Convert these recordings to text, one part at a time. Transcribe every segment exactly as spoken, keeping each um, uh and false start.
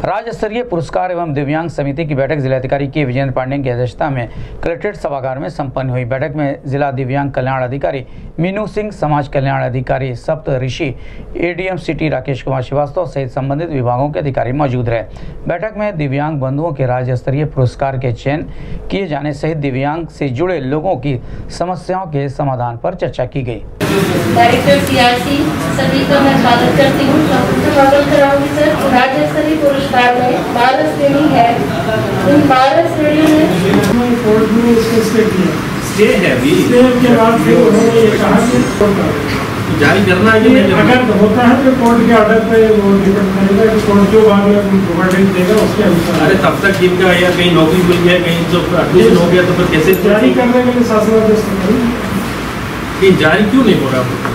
राज्य स्तरीय पुरस्कार एवं दिव्यांग समिति की बैठक जिलाधिकारी के विजेंद्र पांडे की अध्यक्षता में कलेक्ट्रेट सभागार में संपन्न हुई। बैठक में जिला दिव्यांग कल्याण अधिकारी मीनू सिंह, समाज कल्याण अधिकारी सप्त ऋषि, एडीएम सिटी राकेश कुमार श्रीवास्तव सहित संबंधित विभागों के अधिकारी मौजूद रहे। बैठक में दिव्यांग बंधुओं के राज्य स्तरीय पुरस्कार के चयन किए जाने सहित दिव्यांग से जुड़े लोगों की समस्याओं के समाधान पर चर्चा की गई। डायरेक्टर सीआरसी सभी का मैं स्वागत करती हूँ। स्वागत कराऊंगी सर। राज्य स्तरीय पुरस्कार में बारह श्रेणी है। इन बारह श्रेणियों में कोर्ट में इसको स्टे किया, स्टे है अभी स्टे के बाद फिर उन्होंने ये कहा कि जारी करना है कि अगर होता है तो कोर्ट के ऑर्डर पे वो डिपेंड करेगा कि कोर्ट जो बाद में वर्डिक्ट देगा उसके अनुसार। अरे तब तक जिनका या कहीं नौकरी मिल गया, कहीं जो एडमिशन हो गया, तो फिर कैसे जारी करने के लिए शासनादेश कि जारी क्यों नहीं हो रहा?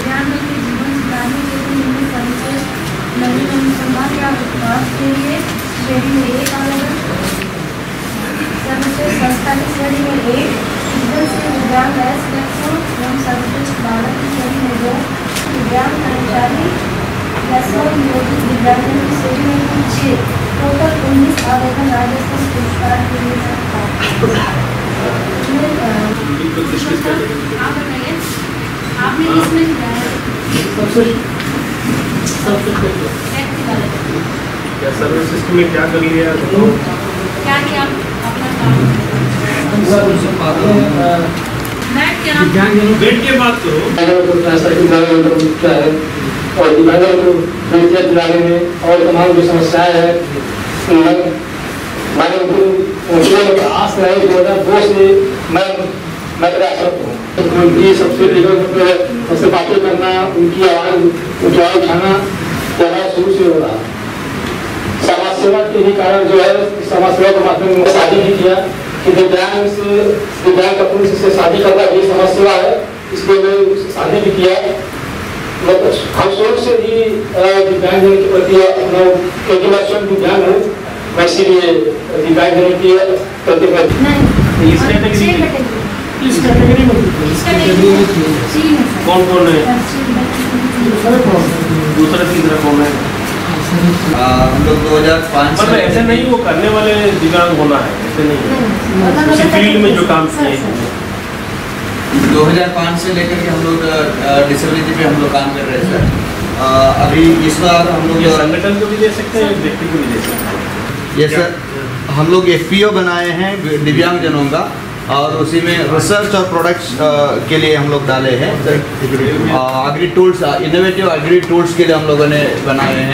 नवीन अनुसंधान या विकास के लिए श्रेणी में एक आवेदन, सर्वश्रेष्ठ संस्था की श्रेणी में एक, से दिव्यांग एवं सर्वश्रेष्ठ बालक की श्रेणी में दो, दिव्यांग कर्मचारी या स्वनियोजित दिव्यांगजन की श्रेणी में कुल छः, टोटल उन्नीस आवेदन राज्य स्तरीय पुरस्कार के लिए आप बताइए, आपने इसमें क्या सर्विस सिस्टम में क्या कर लिया? क्या किया अपना काम? बैठ के बात करो। और दिव्यांगों को बेहतर दिलाने में और तमाम जो समस्याएं हैं मैंने उनको आस रहे दो हजार दो से मैं मैं प्रयासरत हूँ। उनकी सबसे सबसे बातें करना, उनकी आवाज़ उनकी आवाज़ उठाना जहाँ शुरू से हो रहा। समाज सेवा के ही कारण जो है समाज सेवा के माध्यम में शादी भी किया कि दिव्यांग से दिव्यांग का पुरुष से शादी करना भी समाज सेवा है, इसलिए मैं उससे शादी भी किया। मतलब हम शुरू से ही दिव्यांग जन के प्रति अपना क्योंकि मैं स्वयं दिव्यांग हूँ, मैं इसीलिए दिव्यांग जन की प्रति इस कैटेगरी में कौन कौन है? दूसरा तीसरा कौन है? हम लोग दो हजार पाँच मतलब ऐसे नहीं वो करने वाले दिव्यांग होना है, ऐसे नहीं उसी फील्ड में जो काम किए दो हजार पाँच से लेकर के हम लोग डिसेबिलिटी पे हम लोग काम कर रहे हैं सर। अभी इस बार हम लोग संगठन को भी दे सकते हैं, व्यक्ति को भी दे सकते हैं। ये सर हम लोग एफ पी ओ बनाए हैं दिव्यांग जनों का, और उसी में रिसर्च और प्रोडक्ट्स के लिए हम लोग डाले हैं। Agri tools, innovative agri tools के लिए हम लोगों ने बनाए हैं।